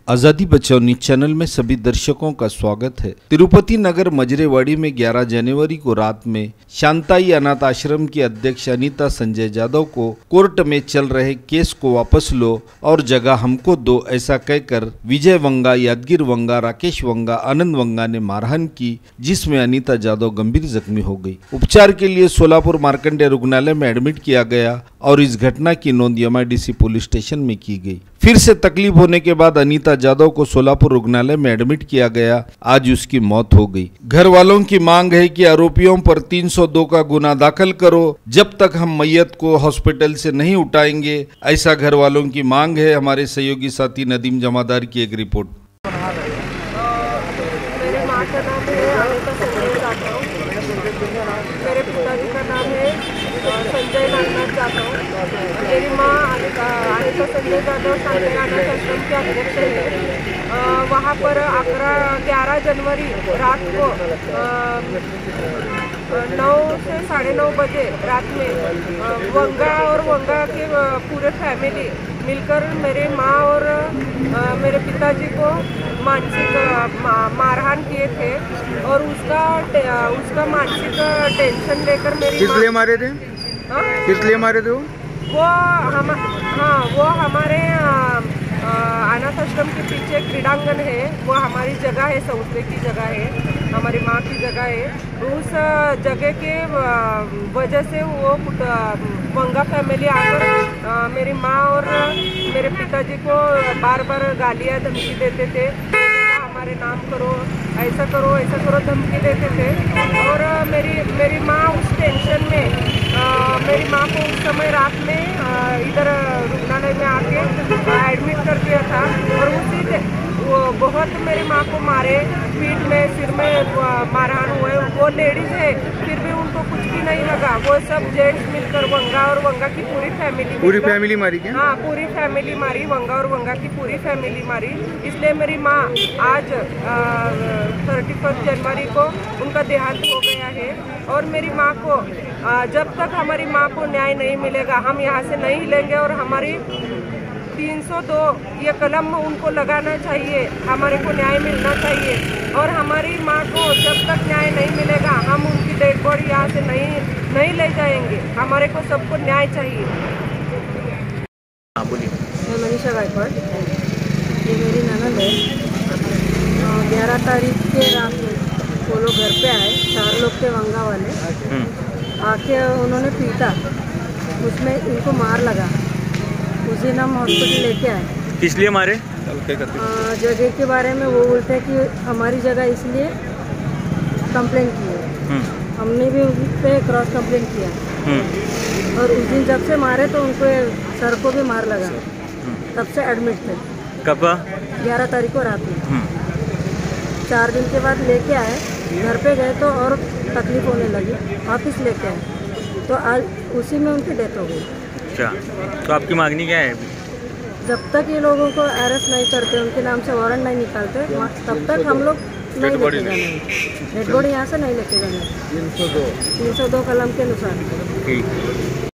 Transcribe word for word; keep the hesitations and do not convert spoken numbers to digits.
आजादी बचाओ news channel में सभी दर्शकों का स्वागत है। तिरुपति नगर मजरेवाड़ी में ग्यारह जनवरी को रात में शांताई अनाथ आश्रम की अध्यक्ष अनीता संजय जादव को कोर्ट में चल रहे केस को वापस लो और जगह हमको दो, ऐसा कहकर विजय वंगा, यादगिर वंगा, राकेश वंगा, आनंद वंगा ने मारहान की, जिसमें अनीता जादव गंभीर जख्मी हो गई। उपचार के लिए सोलापुर मार्कंडेय रुग्णालय में एडमिट किया गया और इस घटना की नोंद एमआईडीसी पुलिस स्टेशन में की गई। फिर से तकलीफ होने के बाद अनीता जादव को सोलापुर रुग्णालय में एडमिट किया गया। आज उसकी मौत हो गई। घर वालों की मांग है कि आरोपियों पर तीन सौ दो का गुना दाखिल करो, जब तक हम मैयत को हॉस्पिटल से नहीं उठाएंगे, ऐसा घर वालों की मांग है। हमारे सहयोगी साथी नदीम जमादार की एक रिपोर्ट। मेरे माँ का नाम है अनीता संजय जादव, मेरे पिताजी का नाम है संजय नागनाथ जादव। मेरी माँ अनीता अनीता संजय जादव शांताई अनाथ आश्रम के अध्यक्ष है। वहाँ पर अकरा ग्यारह जनवरी रात को नौ से साढ़े नौ बजे रात में वंगा और वंगा के पूरे फैमिली मिलकर मेरे माँ और मेरे पिताजी को मानसिक मारहान किए थे और उसका उसका मानसिक टेंशन लेकर मेरी किस लिए मारे थे? हाँ? किस लिए मारे थे वो? वो हम हाँ वो हमारे अनाथ आश्रम के पीछे क्रीड़ांगन है, वो हमारी जगह है, सौसरे की जगह है, हमारी माँ की जगह है। उस जगह के वजह से वो वंगा फैमिली आकर मेरी माँ और मेरे पिताजी को बार बार गालियाँ धमकी देते थे। हमारे नाम करो, ऐसा करो, ऐसा करो, धमकी देते थे। और मेरी मेरी माँ उस टेंशन में आ, मेरी माँ को उस समय रात में आ, इधर रुग्णालय में आके एडमिट कर दिया था और उसी वो बहुत मेरी माँ को मारे, पीठ में, सिर में मारहान हुए। वो लेडीज है, फिर भी उनको कुछ भी नहीं लगा। वो सब जेंट्स मिलकर वंगा और वंगा की पूरी फैमिली पूरी फैमिली मारी क्या? हाँ, पूरी फैमिली मारी, वंगा और वंगा की पूरी फैमिली मारी। इसलिए मेरी माँ आज थर्टी फर्स्ट जनवरी को उनका देहांत हो गया है। और मेरी माँ को आ, जब तक हमारी माँ को न्याय नहीं मिलेगा हम यहाँ से नहीं हिलेंगे और हमारी तीन सौ दो ये कलम उनको लगाना चाहिए, हमारे को न्याय मिलना चाहिए। और हमारी माँ को जब तक न्याय नहीं मिलेगा हम उनकी डेड बॉडी यहाँ से नहीं नहीं ले जाएंगे। हमारे को सबको न्याय चाहिए। हाँ बोलिए। मैं मनीषा गायकवाड़, ये मेरी ननद है। ग्यारह तारीख के रात में वो लोग घर पे आए, चार लोग थे वंगा वाले। आके उन्होंने पीटा, उसमें इनको मार लगा। उस दिन हम हॉस्पिटल लेके आए। किस लिए मारे? जगह के बारे में वो बोलते हैं कि हमारी जगह इसलिए कंप्लेंट की है। हमने भी उस पर क्रॉस कंप्लेंट किया और उस दिन जब से मारे तो उनको सर को भी मार लगा। तब से एडमिट थे। कब? ग्यारह तारीख को रात में। चार दिन के बाद लेके आए, घर पे गए तो और तकलीफ होने लगी, वापस लेके आए तो आज उसी में उनकी डेथ हो गई। अच्छा, तो आपकी मांगनी क्या है? जब तक ये लोगों को अरेस्ट नहीं करते, उनके नाम से वारंट नहीं निकालते, तब तक हम लोग नहीं लेके जाएंगे। डेड बॉडी यहाँ से नहीं लेके जाएंगे तीन सौ दो कलम के अनुसार। ठीक।